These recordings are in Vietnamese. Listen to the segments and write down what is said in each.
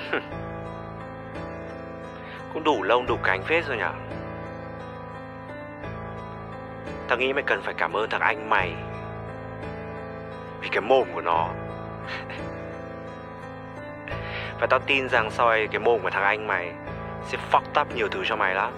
Cũng đủ lông đủ cánh phết rồi nhở. Tao nghĩ mày cần phải cảm ơn thằng anh mày vì cái mồm của nó. Và tao tin rằng sau này cái mồm của thằng anh mày sẽ fucked up nhiều thứ cho mày lắm.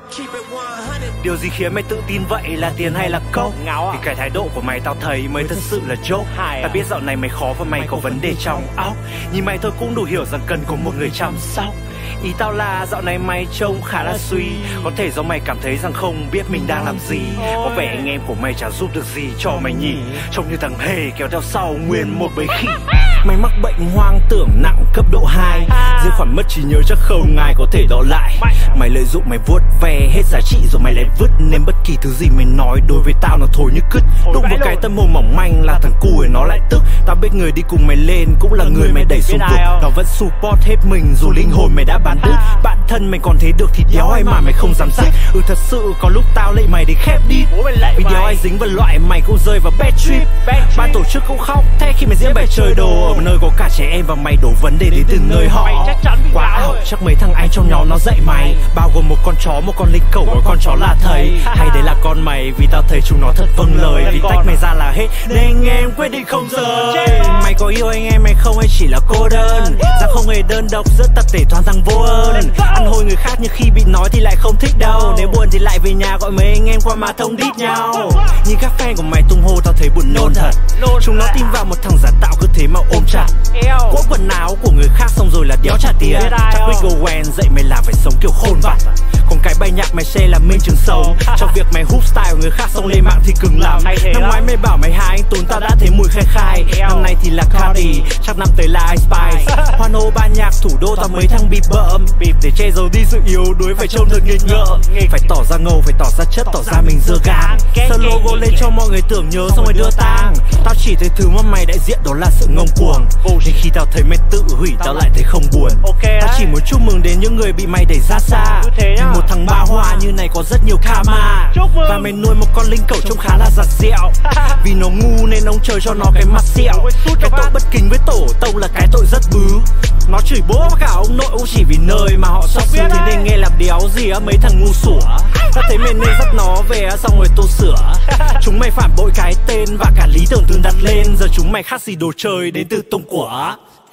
Điều gì khiến mày tự tin vậy, là tiền hay là coke? Vì cái thái độ của mày tao thấy mới thật sự là joke. Tao biết dạo này mày khó và mày có vấn đề trong óc. Nhìn mày thôi cũng đủ hiểu rằng cần có một người chăm sóc. Ý tao là dạo này mày trông khá là suy. Có thể do mày cảm thấy rằng không biết mình đang làm gì. Có vẻ anh em của mày chả giúp được gì cho mày nhỉ. Trông như thằng hề kéo theo sau nguyên một bầy khỉ. Mày mắc bệnh hoang tưởng nặng cấp độ 2. Riêng khoản mất trí nhớ chắc không ai có thể đo lại. Mày lợi dụng mày vuốt ve hết giá trị rồi mày lại vứt. Nên bất kỳ thứ gì mày nói đối với tao nó thối như cứt. Đụng vào cái tâm hồn mỏng manh là thằng cùi nó lại tức. Tao biết người đi cùng mày lên cũng là người mày đẩy xuống vực. Nó vẫn support hết mình dù linh hồn mày đã bán đứt. Bạn thân mày còn thấy được thì đéo ai mà mày không dám dắt. Thật sự có lúc tao lệ mày để khép đi. Vì đéo ai dính vào loại mày cũng rơi vào bad trip. Ban tổ chức cũng khóc thế khi mày diễn bài chơi đồ ở nơi có cả trẻ em và mày đổ vấn đề đến từ nơi họ. Quá ảo, chắc mấy thằng anh trong nhóm nó dạy mày, bao gồm một con chó, một con linh cẩu và con chó là thầy. Hay đấy là con mày vì tao thấy chúng nó thật vâng lời. Vì tách mày ra là hết nên anh em quyết định không rời. Mày có yêu anh em mày không hay chỉ là cô đơn? Rằng không hề đơn độc rất tập thể toàn thằng vô ơn. Ăn hôi người khác nhưng khi bị nói thì lại không thích đâu. Nếu buồn thì lại về nhà gọi mấy anh em qua mà thông đít nhau. Nhìn các fan của mày tung hô tao thấy buồn nôn thật. Chúng nó tin vào một thằng giả tạo cứ thế mà ôm chặt. Cỗ quần áo của người khác xong rồi là đéo trả tiền. Chắc Wiggle Wen dạy mày làm phải sống kiểu khôn vặt. Còn cái bài nhạc mày share là minh chứng sống. Trong việc mày hút style của người khác xong lên mạng thì cứng lắm. Năm ngoái mày bảo mày hai anh Tún tao đã thấy mùi khai khai. Năm nay thì là Cardi, chắc năm tới là Ice Spice. Hoan hô ban nhạc thủ đô tao mấy thằng bị bợm. Để che giấu đi sự yếu đuối phải trông thật nghịch ngợm. Phải tỏ ra ngầu, phải tỏ ra chất, tỏ ra mình dơ gang. Sơ logo lên cho mọi người tưởng nhớ xong rồi đưa tang. Tao chỉ thấy thứ mà mày đại diện đó là sự ngông cuồng. Nên khi tao thấy mày tự hủy tao lại thấy không buồn. Tao chỉ muốn chúc mừng đến những người bị mày đẩy ra xa. Vì một thằng ba hoa như này có rất nhiều karma. Và mày nuôi một con linh cẩu trông khá là giặt dẹo. Vì nó ngu nên ông trời cho nó cái mặt sẹo. Cái tội bất kính với tổ tông là cái tội rất bứ. Nó chửi bố cả ông nội cũng chỉ vì nơi mà họ sắp xưa. Thế nên nghe làm đéo gì á mấy thằng ngu sủa. Tao thấy mày nên dắt nó về xong rồi tô sửa. Chúng mày phản bội cái tên và cả lý tưởng từng đặt lên. Giờ chúng mày khác gì đồ chơi đến từ tông của.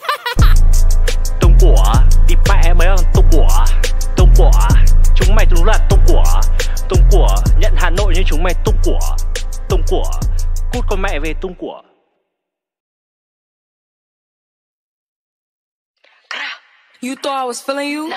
Tông của đi mẹ mấy thằng tông của. Tông của chúng mày đúng là tông của. Tông của nhận Hà Nội như chúng mày tông của. Tông của cút con mẹ về tông của. You thought I was feeling you?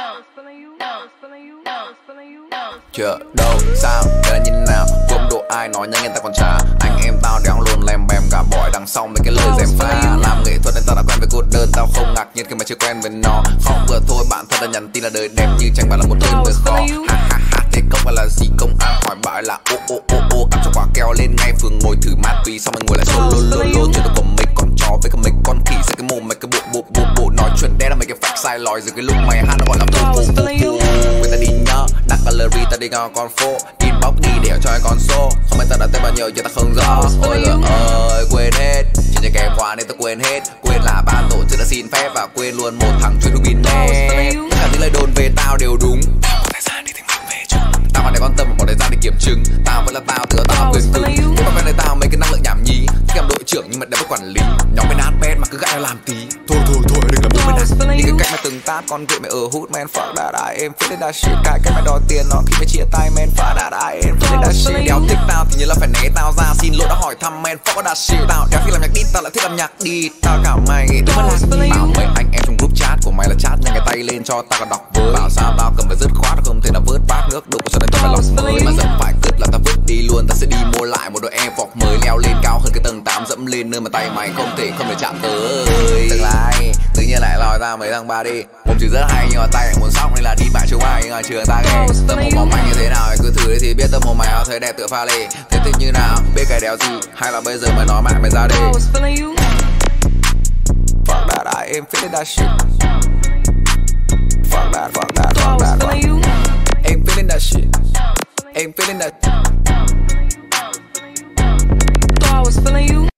Chợ đâu sao đời như nào gồm độ ai nói nhanh người ta còn trả. Anh em tao đéo luôn lem bèm cả bỏi đằng sau mấy cái lời dèm pha. Làm nghệ thuật nên tao đã quen với cô đơn. Tao không ngạc nhiên khi mà chưa quen với nó. Không vừa thôi bạn thân đã nhắn tin là đời đẹp nhưng chẳng phải là một đời mới khó. Ha ha ha thế công là gì công an hỏi bãi là ô cắm cho quả keo lên ngay phường ngồi thử ma túy xong mình ngồi lại solo lolo. Chuyện của mình con chó với cả mình con khỉ sẽ cái mồm mày cái bộ nói chuyện đen là mấy cái fact sai lòi rồi cái lúc mày hát nó gọi là bộ người ta đi nhớ đặt gallery ta đi ngon con phố inbox đi để cho ai con số không biết ta đã tên bao nhiêu chứ ta không rõ. Ôi giời ơi quên hết chỉ cho kém quá nên ta quên hết. Quên là ban tổ chức đã xin phép và quên luôn một thằng chuyên bin net. Tất cả những lời đồn về tao đều đúng. Tao có thời gian để thành mặt về chúng. Tao còn để quan tâm và bỏ thời gian để kiểm chứng. Tao vẫn là tao từ tao quyền cứng. Nhưng mà bên này tao mấy cái năng lượng nhảm nhí. Khi làm đội trưởng nhưng mà đã bất quản lý. Nhóm bên adpet mà cứ gãi làm tí. Thôi đừng làm bố bên này. Những cái cách mà từng tát con quỵ mày ở hút man fuck that I am feeling that shit. Cái cách mày đòi tiền nó khi mày chia tay man fuck that I am feeling that shit. Đéo thích tao thì nhớ là phải né tao ra. Xin lỗi đã hỏi thăm man fuck that shit. Tao đéo khi làm nhạc đi tao lại thích làm nhạc đi. Tao cả mày đúng là bảo mấy anh em trong group chat của mày là chat nhanh cái tay lên cho tao còn đọc với. Bảo sao tao cầm phải dứt khoát không thể nào vớt bát nước đục cho nên tao phải lòng mới mà dẫm phải cứt là tao vứt đi luôn. Tao sẽ đi mua lại một đội em vọc mới leo lên cao hơn cái tầng 8 dẫm lên nơi mà tay mày không thể chạm tới. Tương lai tự nhiên lại lòi ra mấy thằng ba đi. Mồm chữ rất hay nhưng mà tay lại muốn sóc nên là đi bại chúng mày nhưng mà trường ta ghê. Tâm hồn mỏng manh như thế nào cứ thử đi thì biết tâm hồn mày thấy đẹp tựa pha lê. Thế thích như nào biết cái đéo gì hay là bây giờ mày nói mẹ mày ra đi. Fuck that I am feeling that shit. Fuck that. Ain't feeling that shit. Ain't feeling that. Thought I was feeling you.